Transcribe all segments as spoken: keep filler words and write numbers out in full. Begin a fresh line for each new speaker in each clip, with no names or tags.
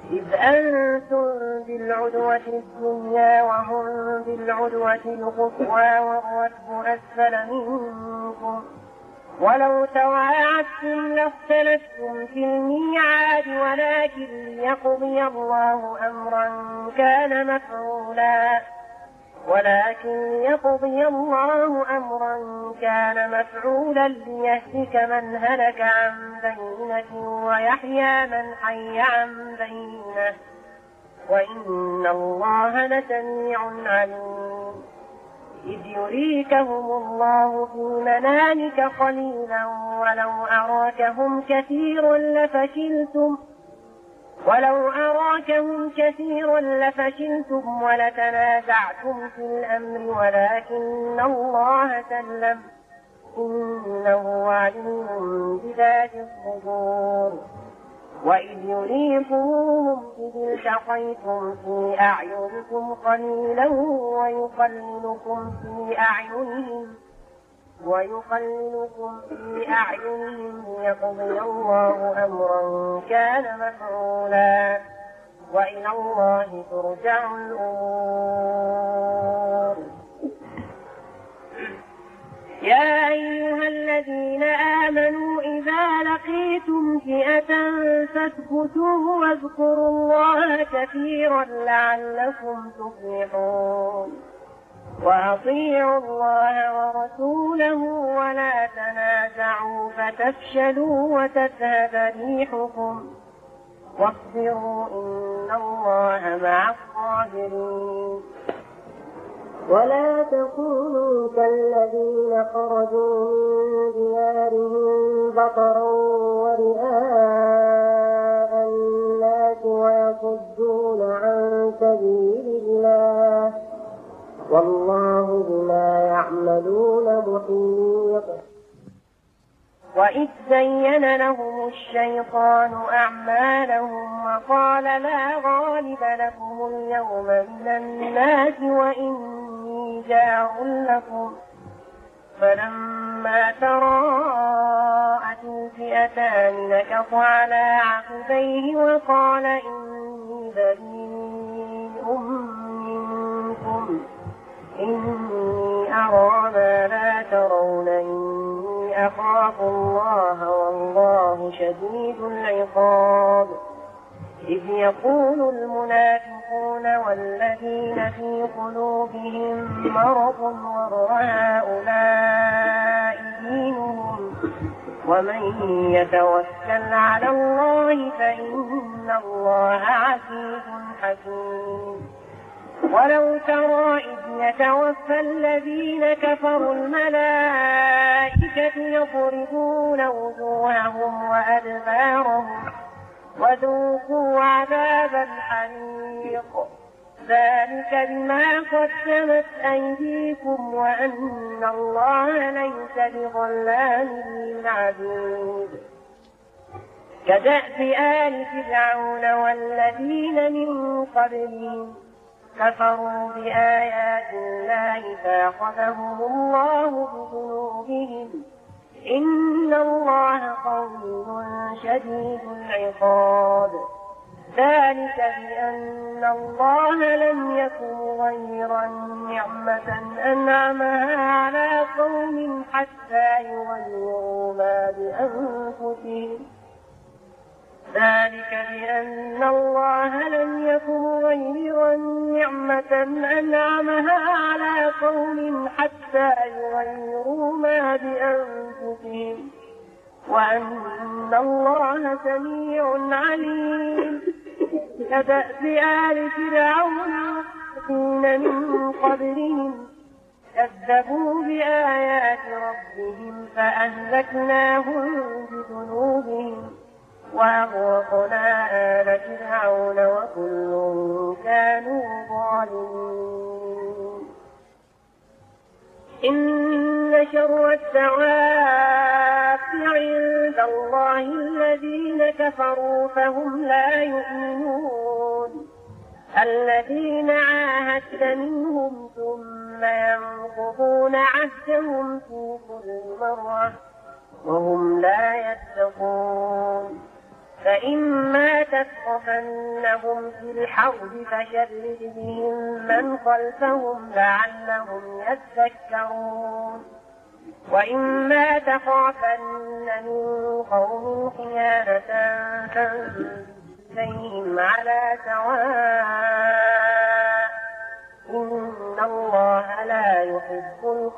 إذ أنتم بالعدوة الدنيا وهم بالعدوة القصوى والركب أسفل منكم ولو تواعدتم لاختلفتم في الميعاد ولكن ليقضي الله أمرا كان مفعولا ولكن ليقضي الله أمرا كان مفعولا ليهلك من هلك عن بينة ويحيى من حي عن بينة وإن الله لسميع عليم. إذ يريكهم الله في منامك قليلا ولو أراكهم كثيرا لفشلتم ولو أراكهم كثيرا لفشلتم ولتنازعتم في الأمر ولكن الله سلم إنه عليم بذات الصدور. وإذ يريكمهم إذ التقيتم في أعينكم قليلا ويقللكم في أعينهم ويقللكم في أعينهم ليقضي الله أمرا كان مفعولا وإلى الله ترجع الأمور. يا أيها الذين آمنوا إذا لقيتم فئة فاثبتوا واذكروا الله كثيرا لعلكم تفلحون. وأطيعوا الله ورسوله ولا تنازعوا فتفشلوا وتذهب ريحكم واصبروا إن الله مع الصابرين. ولا تكونوا كالذين خرجوا من ديارهم بطرا ورئاء الناس ويصدون عن سبيل الله والله بما يعملون محيط. وإذ زين لهم الشيطان أعمالهم وقال لا غالب لكم اليوم من الناس وإني جار لكم فلما تراءت الفئتان نكص على عقبيه وقال إني بريء منكم إني أرى ما لا ترون إني أخاف الله والله شديد العقاب. إذ يقول المنافقون والذين في قلوبهم مرض غر هؤلاء دينهم ومن يتوكل على الله فإن الله عزيز حكيم. ولو ترى إذ يتوفى الذين كفروا الملائكة يضربون وجوههم وأدبارهم وذوقوا عذاب الحريق ذلك بما قدمت أيديكم وأن الله ليس بظلام للعبيد. كدأب آل فرعون والذين من قبلهم كفروا بآيات الله فأخذهم الله بذنوبهم إن الله قوي شديد العقاب. ذلك بأن الله لم يكن غير نعمة أنعمها على قوم حتى يغيروا ما بأنفسهم ذلك بأن الله لم يكن غير نعمة أنعمها على قوم حتى يغيروا ما بأنفسهم وأن الله سميع عليم. كدأب آل فرعون والذين من قبلهم كذبوا بآيات ربهم فأهلكناهم بذنوبهم وأغرقنا آل فرعون وكل كانوا ظالمين. إن شر الدواب عند الله الذين كفروا فهم لا يؤمنون الذين عاهدت منهم ثم ينقضون عهدهم في كل مرة وهم لا يتقون. فإما تثقفنهم في الحرب فشرد بهم من خلفهم لعلهم يذكرون وإما تخافن من قوم خيانة فانبذهم على سواء إن الله لا يحب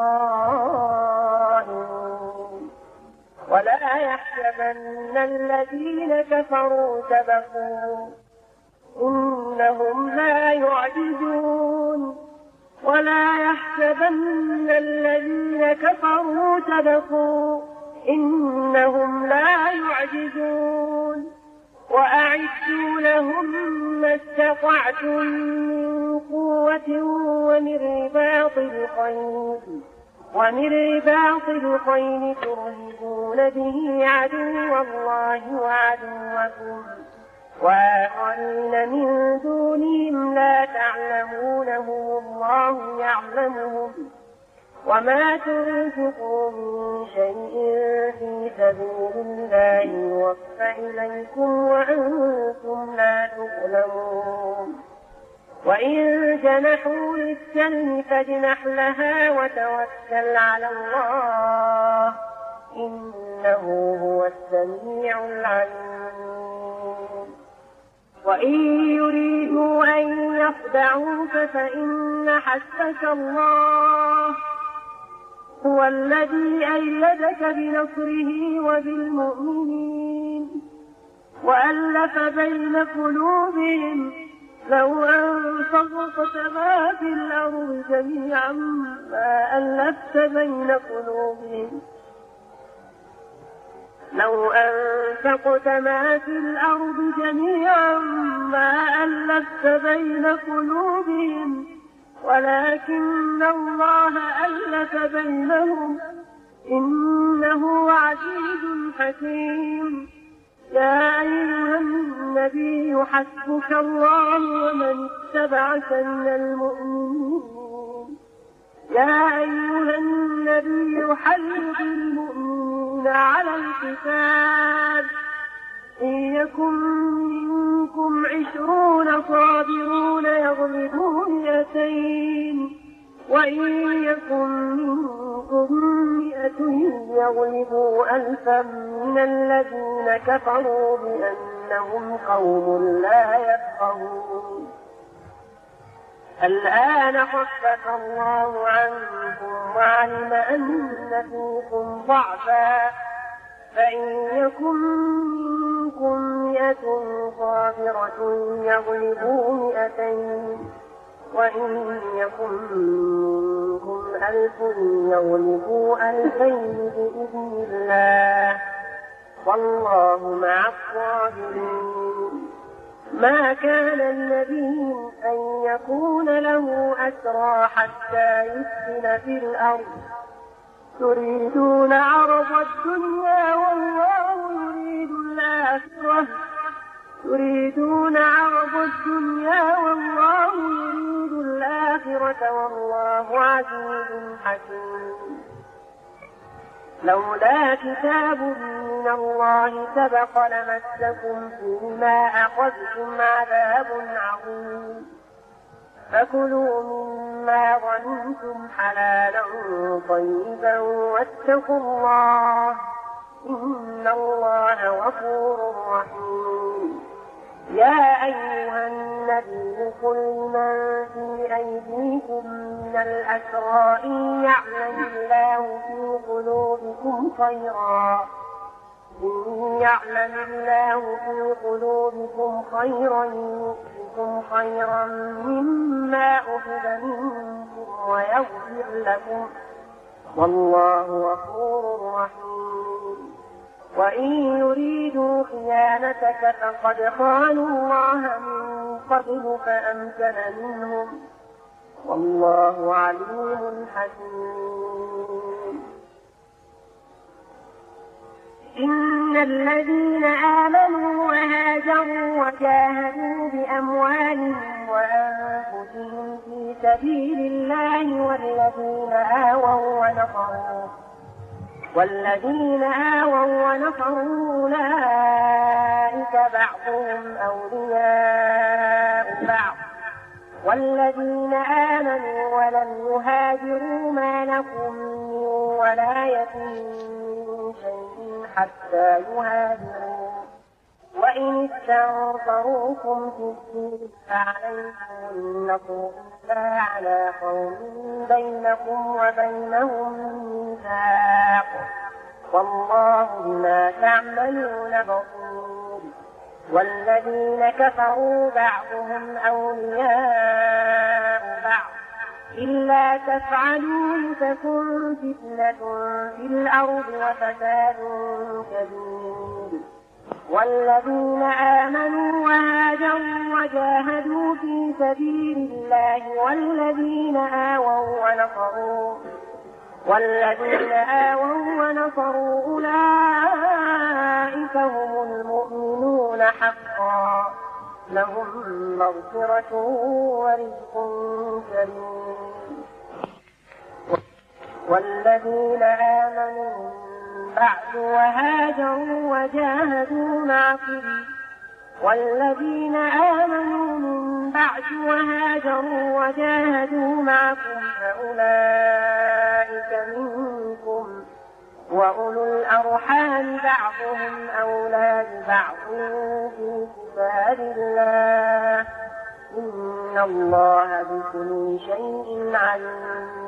الخائنين ولا يحسبن الذين كفروا سبقوا إنهم لا يعجزون ولا يحسبن الذين كفروا سبقوا إنهم لا يعجزون وأعدوا لهم ما استطعتم من قوة ومن رباط الخيل ومن رباط الخيل ترهبون به عدو الله وعدوكم وآخرين من دونهم لا تعلمونهم الله يعلمهم وما تنفقوا من شيء في سبيل الله يوفى إليكم وأنتم لا تظلمون وإن جنحوا للسلم فاجنح لها وتوكل على الله إنه هو السميع العليم وإن يريدوا أن يخدعوك فإن حسبك الله هو الذي أيدك بنصره وبالمؤمنين وألف بين قلوبهم لو أنفقت ما في الأرض جميعا ما ألفت بين قلوبهم لو أنفقت ما في الأرض جميعا ما ألفت بين قلوبهم ولكن الله ألف بينهم إنه عزيز حكيم يا أيها النبي حسبك الله ومن اتبعك من المؤمنين يا أيها النبي حرض المؤمنين على القتال إن يكن منكم عشرون صابرون يغلبوا مئتين وإن يكن منكم مئة يغلبوا ألفا من الذين كفروا بأنهم قوم لا يفقهون الآن خفف الله عنكم وعلم أن فيكم ضعفا فإن يكن منكم مئة صابرة يغلبوا مئتين وإن يكن منكم ألف يغلبوا ألفين بإذن الله والله مع الصابرين ما كان النبي أن يكون له أسرى حتى يسكن في الأرض تريدون عرض الدنيا والله يريد الآخرة تريدون عرض الدنيا والله يريد الآخرة والله عزيز حكيم لولا كتاب من الله سبق لمسكم فيما أخذتم عذاب عظيم فكلوا مما ظننتم حلالا طيبا واتقوا الله إن الله غفور رحيم يا أيها النبي قل لمن في أيديكم من الأسرى إن يعلم الله في قلوبكم خيرا إن يعلم الله في قلوبكم خيرا يؤتكم خيرا مما أخذ منكم ويغفر لكم والله غفور رحيم وإن يريدوا خيانتك فقد خانوا الله من قبل فأمكن منهم والله عليم حكيم إن الذين آمنوا وهاجروا وجاهدوا بأموالهم وأنفسهم في سبيل الله والذين آووا ونصروا والذين آووا ونصروا أولئك بعضهم أولياء بعض والذين آمنوا ولم يهاجروا ما لكم من ولايتهم من شيء حتى يهاجروا وإن استنصروكم في الدين فعليكم النصر إلا على قوم بينكم وبينهم ميثاق والله بما تعملون بصير. والذين كفروا بعضهم أولياء بعض إلا تفعلوا تكن فتنة في الأرض وفساد كبير. والذين آمنوا وهاجروا وجاهدوا في سبيل الله والذين آووا ونصروا والذين آووا ونصروا أولئك هم المؤمنون حقا لهم مغفرة ورزق كريم. والذين آمنوا بعد وهاجروا وجاهدوا معكم والذين آمنوا من بعد وهاجروا وجاهدوا معكم فأولئك منكم وأولو الأرحام بعضهم أولى ببعض في كتاب الله إن الله بكل شيء عليم.